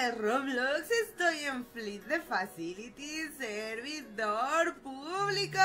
de Roblox, estoy en Fleet de Facility, servidor público.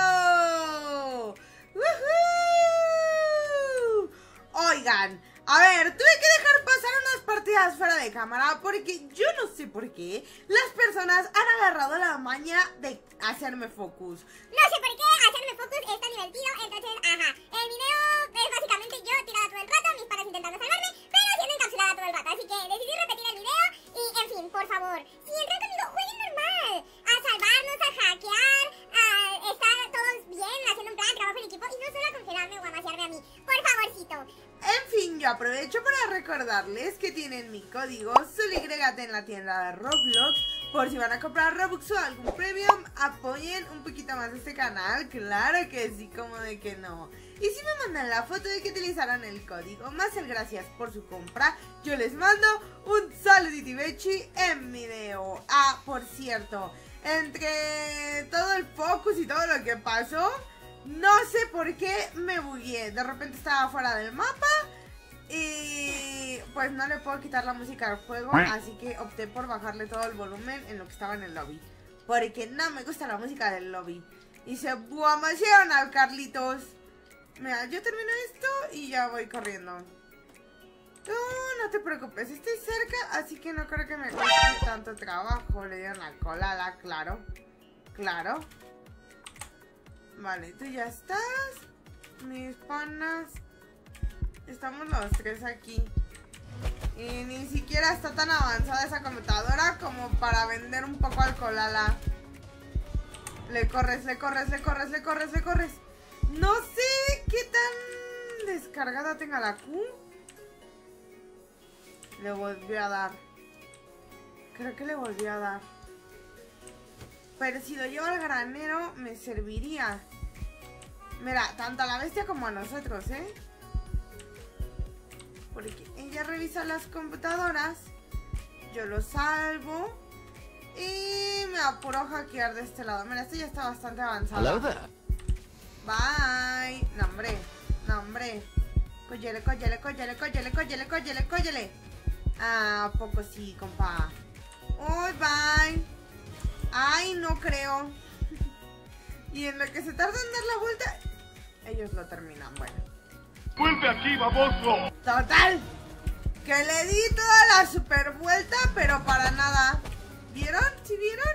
¡Woohoo! Oigan, a ver, tuve que dejar pasar unas partidas fuera de cámara porque yo no sé por qué las personas han agarrado la maña de hacerme focus. No sé por qué hacerme focus es tan divertido, entonces, ajá, el video es básicamente yo tirada todo el rato, mis panas intentando salvarme, pero siendo encapsulada todo el rato, así que decidí repetir el video y, en fin, por favor, si entran conmigo, jueguen normal, a salvarnos, a hackear, a estar todos bien, haciendo un plan, trabajo en equipo y no solo a congelarme o a maciarme a mí, por favorcito. En fin, yo aprovecho para recordarles que tienen mi código SULYT en la tienda de Roblox. Por si van a comprar Robux o algún premium, apoyen un poquito más este canal. Claro que sí, como de que no. Y si me mandan la foto de que utilizaron el código más el gracias por su compra, yo les mando un saludito bechi en video. Ah, por cierto, entre todo el focus y todo lo que pasó, no sé por qué me bugueé. De repente estaba fuera del mapa y pues no le puedo quitar la música al juego, así que opté por bajarle todo el volumen en lo que estaba en el lobby, porque no me gusta la música del lobby. Y se buamasearon al Carlitos. Mira, yo termino esto y ya voy corriendo. Tú no te preocupes, estoy cerca, así que no creo que me cueste tanto trabajo. Le dieron la colada, claro. Claro. Vale, tú ya estás. Mis panas. Estamos los tres aquí. Y ni siquiera está tan avanzada esa computadora como para vender un poco alcoholala. Le corres, le corres, le corres, le corres, le corres. No sé qué tan descargada tenga la Q. Le volví a dar. Creo que le volví a dar. Pero si lo llevo al granero me serviría. Mira, tanto a la bestia como a nosotros, ¿eh? Porque ella revisa las computadoras, yo lo salvo y me apuro a hackear de este lado. Mira, esto ya está bastante avanzado. Bye. No, hombre. No, hombre. Cóllele, cóllele, cóllele, cóllele, cóllele, cóllele, cóllele. Ah, poco sí, compa. Uy, bye. Ay, no creo. Y en lo que se tarda en dar la vuelta, ellos lo terminan. Bueno. ¡Vuelve aquí, baboso! Total, que le di toda la super vuelta, pero para nada. ¿Vieron? ¿Sí vieron?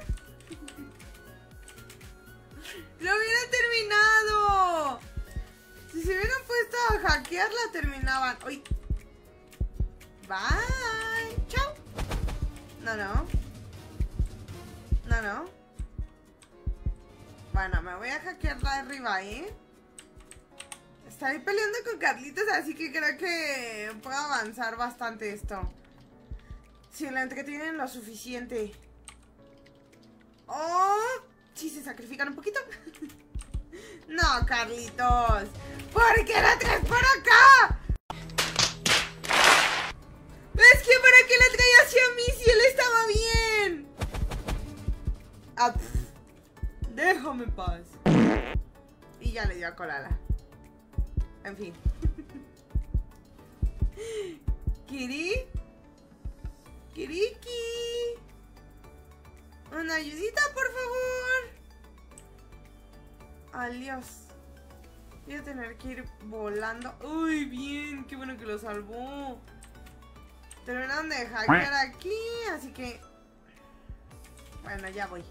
¡Lo hubieran terminado! Si se hubieran puesto a hackear, la terminaban. ¡Uy! Bye. Chao. No, no. No, no. Bueno, me voy a hackear la de arriba, ¿eh? Estaré peleando con Carlitos, así que creo que puedo avanzar bastante esto. Si la entretienen lo suficiente. ¡Oh! Sí, se sacrifican un poquito. No, Carlitos. ¿Por qué la traes por acá? Es que ¿para qué la traía hacia mí si él estaba bien? Ah, déjame en paz. Y ya le dio a colala. En fin. Kiri. Kiriki. Una ayudita, por favor. Adiós. Voy a tener que ir volando. Uy, bien. Qué bueno que lo salvó. Terminaron de hackear aquí, así que... Bueno, ya voy.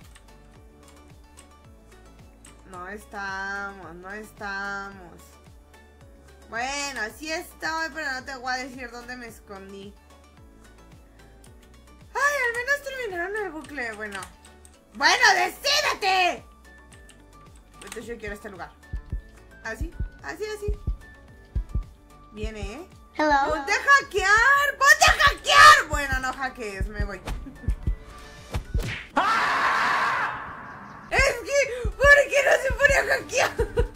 No estamos, no estamos. Bueno, sí estoy, pero no te voy a decir dónde me escondí. Ay, al menos terminaron el bucle. Bueno, ¡decídete! Entonces yo quiero este lugar. Así, así, así. Viene, ¿eh? Hello. ¡Ponte a hackear! ¡Ponte a hackear! Bueno, no hackees, me voy. Es que, ¿por qué no se pone a hackear?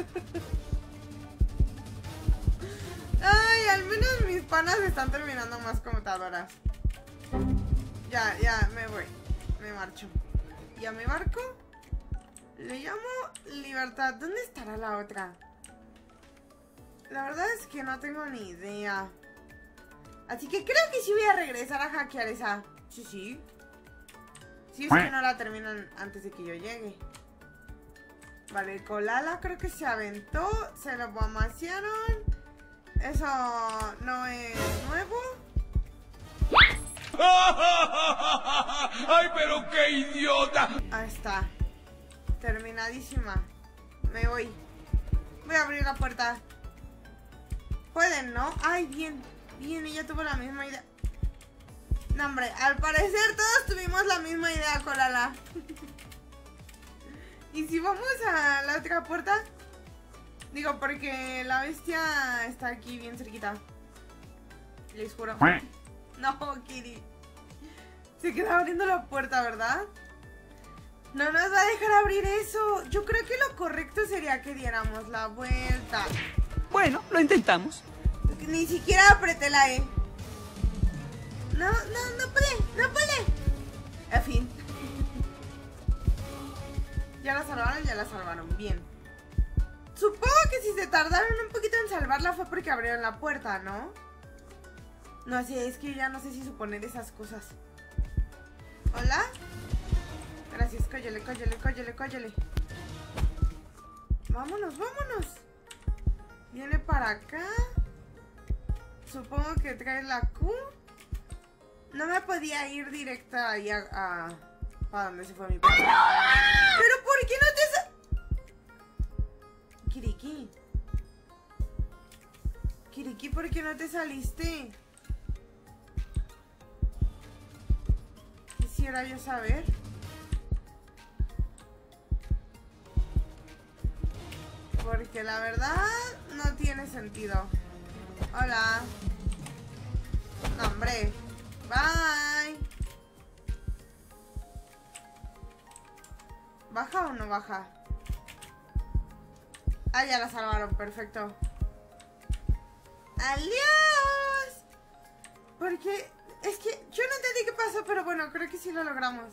Ay, al menos mis panas están terminando más computadoras. Ya, me voy. Me marcho. ¿Y a mi barco? Le llamo Libertad. ¿Dónde estará la otra? La verdad es que no tengo ni idea. Así que creo que sí voy a regresar a hackear esa. Sí, sí. Sí, es que no la terminan antes de que yo llegue. Vale, Kolala creo que se aventó. Se lo bombasearon. Eso no es nuevo. ¡Ay, pero qué idiota! Ahí está. Terminadísima. Me voy. Voy a abrir la puerta. Pueden, ¿no? Ay, bien. Bien, ella tuvo la misma idea. No, hombre, al parecer todos tuvimos la misma idea, Kolala. ¿Y si vamos a la otra puerta? Digo, porque la bestia está aquí bien cerquita. Les juro. No, Kiri. Se queda abriendo la puerta, ¿verdad? No nos va a dejar abrir eso. Yo creo que lo correcto sería que diéramos la vuelta. Bueno, lo intentamos. Ni siquiera apreté la E. No puede. En fin. Ya la salvaron, bien. Supongo que si se tardaron un poquito en salvarla fue porque abrieron la puerta, ¿no? No sé, es que ya no sé si suponer esas cosas. ¿Hola? Gracias, cóllele. Vámonos. Viene para acá. Supongo que trae la Q. No me podía ir directa ahí a para donde se fue mi padre. ¿Pero por qué no te Kiriki, ¿por qué no te saliste? Quisiera yo saber. Porque la verdad no tiene sentido. Hola. No, hombre. Bye. ¿Baja o no baja? Ah, ya la salvaron, perfecto. ¡Adiós! Porque es que yo no entendí qué pasó, pero bueno, creo que sí lo logramos.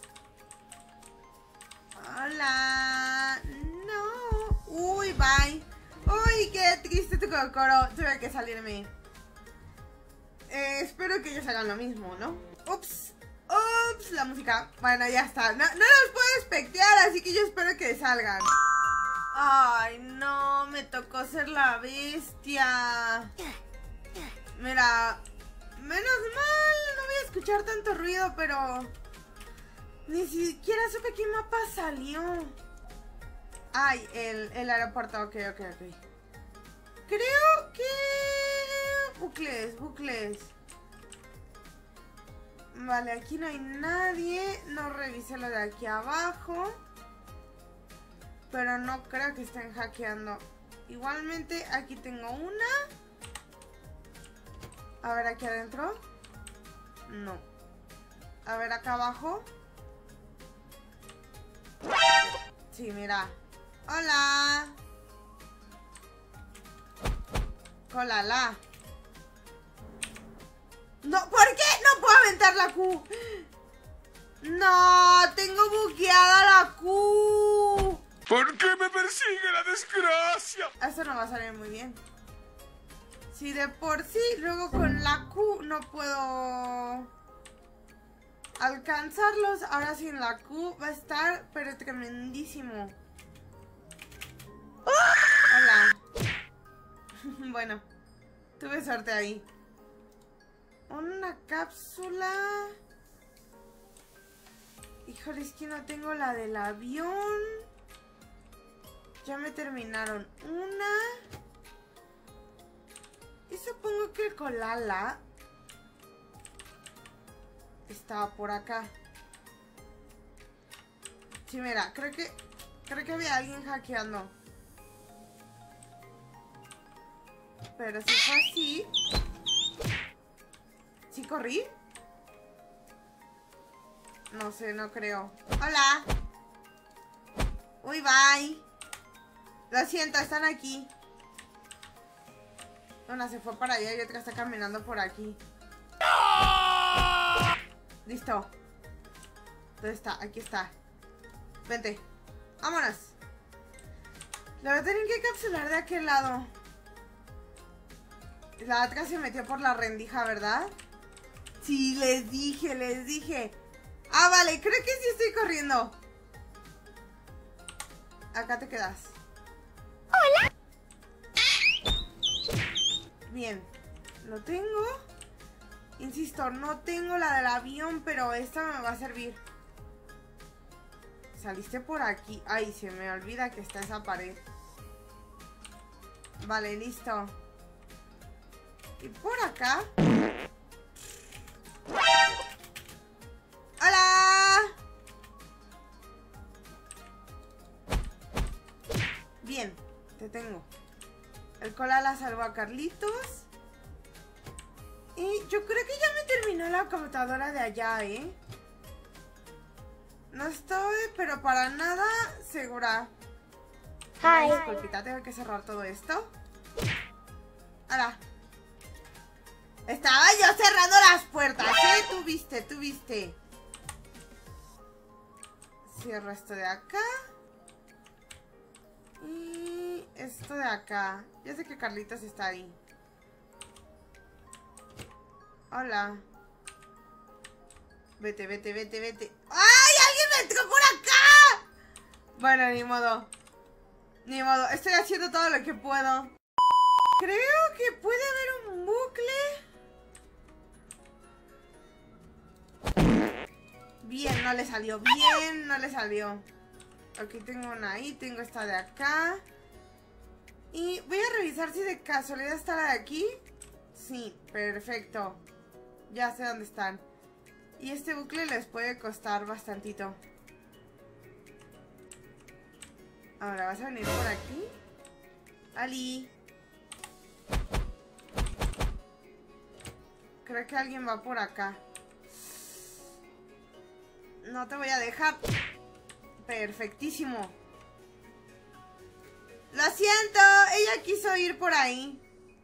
Hola. No. Uy, bye. Uy, qué triste tu cocoro. Tuve que salirme. Espero que ellos hagan lo mismo, ¿no? Ups, la música. Bueno, ya está. No los puedo espectear, así que yo espero que salgan. Ay, no, me tocó ser la bestia. Mira, menos mal, no voy a escuchar tanto ruido, pero ni siquiera supe qué mapa salió. Ay, el aeropuerto, ok. Creo que... Bucles. Vale, aquí no hay nadie. No revisé lo de aquí abajo. Pero no creo que estén hackeando. Igualmente, aquí tengo una. A ver, aquí adentro. No. A ver, acá abajo. Sí, mira. Hola. Kolala. No, ¿por qué no puedo aventar la Q? No, tengo bugueada la Q. ¿Por qué me persigue la desgracia? Esto no va a salir muy bien. Si de por sí, luego con la Q no puedo alcanzarlos. Ahora sin la Q va a estar, pero tremendísimo. Hola. Bueno, tuve suerte ahí. Una cápsula. Híjole, es que no tengo la del avión. Ya me terminaron una. Y supongo que el Kolala estaba por acá. Sí, mira, creo que había alguien hackeando. Pero si fue así... ¿Sí corrí? No sé, no creo. ¡Hola! Uy, bye. Lo siento, están aquí. Una se fue para allá y otra está caminando por aquí. Listo. ¿Dónde está? Aquí está. Vente. Vámonos. La voy a tener que capsular de aquel lado. La otra se metió por la rendija, ¿verdad? Sí, les dije. Ah, vale, creo que sí estoy corriendo. Acá te quedas. Hola. Bien, lo tengo. Insisto, no tengo la del avión, pero esta me va a servir. Saliste por aquí. Ay, se me olvida que está esa pared. Vale, listo. Y por acá. ¡Hola! Bien, te tengo. El Koala salvó a Carlitos. Y yo creo que ya me terminó la computadora de allá, ¿eh? No estoy, pero para nada segura. Hi. Disculpita, tengo que cerrar todo esto. Ahora. Estaba yo cerrando las puertas, ¿eh? Tú viste. Cierro esto de acá. Y esto de acá. Ya sé que Carlitos está ahí. Hola. Vete. ¡Ay! ¡Alguien me entró por acá! Bueno, ni modo. Estoy haciendo todo lo que puedo. Creo que puede haber un bucle. Bien, no le salió. Aquí tengo una ahí, tengo esta de acá. Y voy a revisar si de casualidad está la de aquí. Sí, perfecto. Ya sé dónde están. Y este bucle les puede costar bastantito. Ahora, ¿vas a venir por aquí? Ali. Creo que alguien va por acá. No te voy a dejar. Perfectísimo. Lo siento, ella quiso ir por ahí.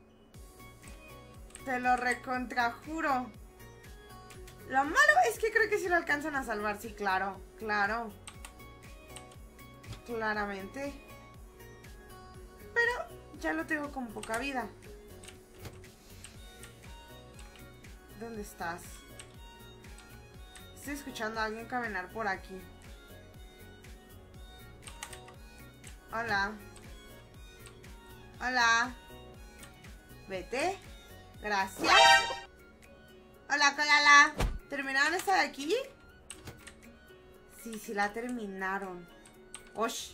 Te lo recontrajuro. Lo malo es que creo que sí lo alcanzan a salvar. Sí, claro. Claramente. Pero ya lo tengo con poca vida. ¿Dónde estás? Estoy escuchando a alguien caminar por aquí. Hola. Vete. Gracias. Hola, Koala. ¿Terminaron esta de aquí? Sí, la terminaron. ¡Osh!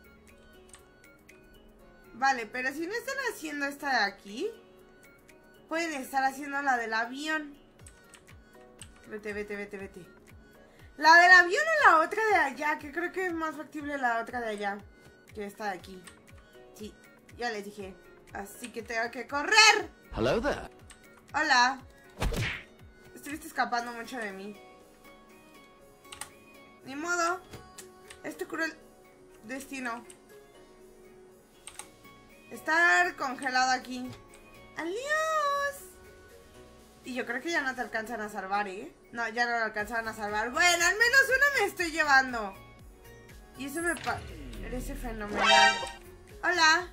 Vale, pero si no están haciendo esta de aquí, pueden estar haciendo la del avión. Vete. ¿La del avión o la otra de allá? Que creo que es más factible la otra de allá que esta de aquí. Sí, ya les dije. Así que tengo que correr. Hello there. Hola. Estuviste escapando mucho de mí. Ni modo. Es tu cruel destino. Estar congelado aquí. ¡Adiós! Y yo creo que ya no te alcanzan a salvar, ¿eh? No, ya no lo alcanzaron a salvar. Bueno, al menos uno me estoy llevando. Y eso me parece fenomenal. Hola.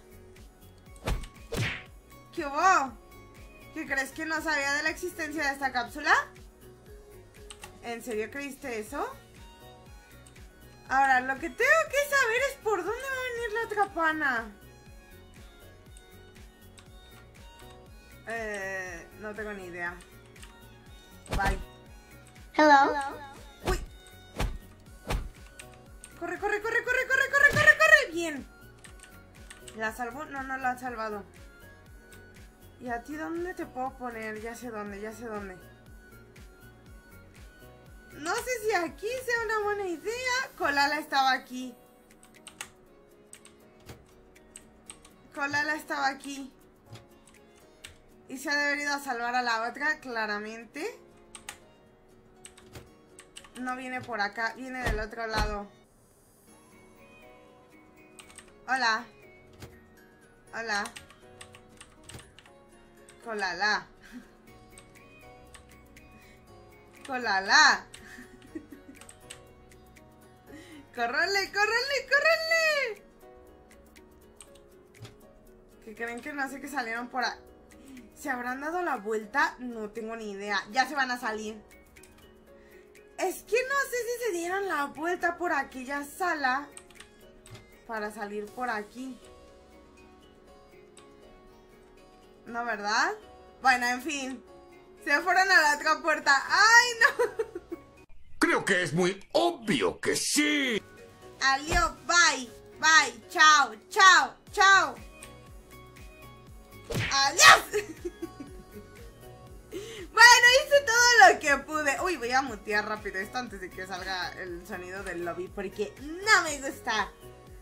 ¿Qué hubo? ¿Qué crees que no sabía de la existencia de esta cápsula? ¿En serio creíste eso? Ahora, lo que tengo que saber es por dónde va a venir la otra pana. No tengo ni idea. Bye. Hello. Uy. Corre. Bien. ¿La salvó? No la han salvado. ¿Y a ti dónde te puedo poner? Ya sé dónde. No sé si aquí sea una buena idea. Koala estaba aquí. Y se ha debido salvar a la otra, claramente. No viene por acá, viene del otro lado. Hola. Koala. ¡Córrele! ¿Que creen que no sé que salieron por ahí? ¿Se habrán dado la vuelta? No tengo ni idea. Ya se van a salir. Es que no sé si se dieran la vuelta por aquella sala para salir por aquí. ¿No, verdad? Bueno, en fin. Se fueron a la otra puerta. ¡Ay, no! Creo que es muy obvio que sí. Adiós, bye. Bye, chao, chao, chao. ¡Adiós! Bueno, hice todo lo que pude. Uy, voy a mutear rápido esto antes de que salga el sonido del lobby, porque no me gusta.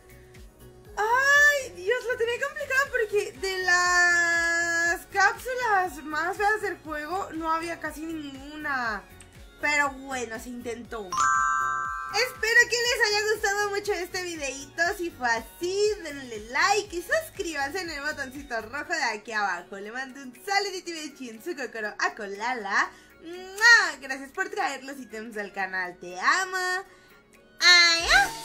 Ay, Dios, lo tenía complicado porque de las cápsulas más feas del juego no había casi ninguna. Pero bueno, se intentó. Espero que les haya gustado mucho este videito. Si fue así, denle like y suscríbanse en el botoncito rojo de aquí abajo. Le mando un saludito y besín su kokoro a Kolala. ¡Mua! Gracias por traer los ítems del canal. Te amo. ¡Adiós!